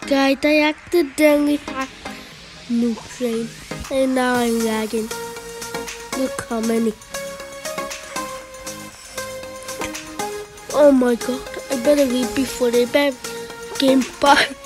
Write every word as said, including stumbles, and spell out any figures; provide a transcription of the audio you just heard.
Guys, I accidentally hacked Noob Train and now I'm lagging. Look how many. Oh my god, I better leave before they ban game bye.